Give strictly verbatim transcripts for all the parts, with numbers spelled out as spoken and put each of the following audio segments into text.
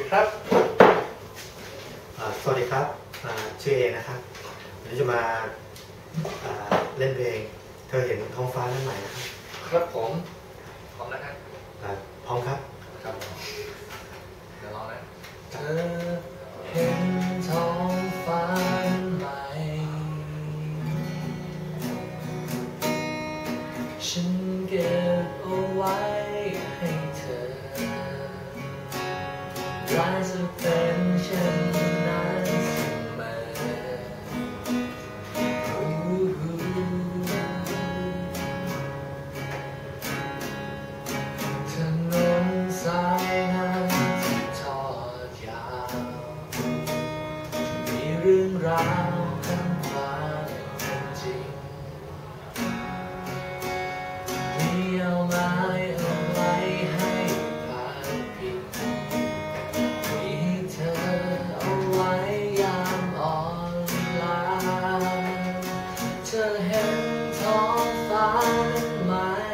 ครับสวัสดีครับชื่อเอนะครับวันนี้จะมาเล่นเพลงเธอเห็นท้องฟ้านั่นไหมนะครับครับผมพร้อมแล้วครับพร้อมครับครับเดี๋ยวลองนะเธอเห็นท้องฟ้าไหมฉันเก็บเอาไว้ให้เธอและจะเป็นเช่นนั้นเสมอถนนสายนั้นที่ทอดยาวมีเรื่องราวกันความเป็นจริงมีเอาไม้เอาไว้ให้พาพิงมีเธอเอาไว้ยามอ่อนล้าเธอเห็นท้องฟ้านั้นไหม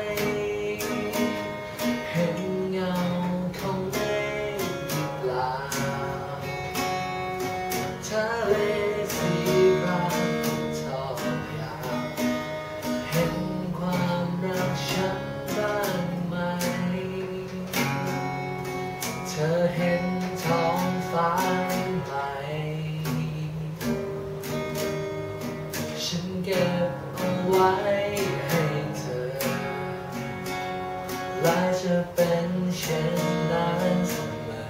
เห็นเงาของเมฆหรือเปล่าทะเลสีครามทอดยาวเห็นความรักฉันบ้างไหมเธอเห็นท้องฟ้าไหมฉันเก็บเอาไว้ให้เธอและจะเป็นเช่นนั้นเสมอ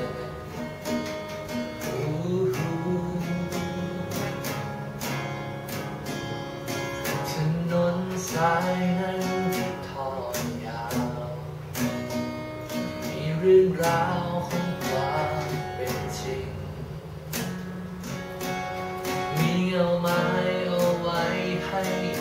ถนนสายนั้นที่ทอดยาวมีเรื่องราวของความเป็นจริงมีเอาไม้เอาไว้ให้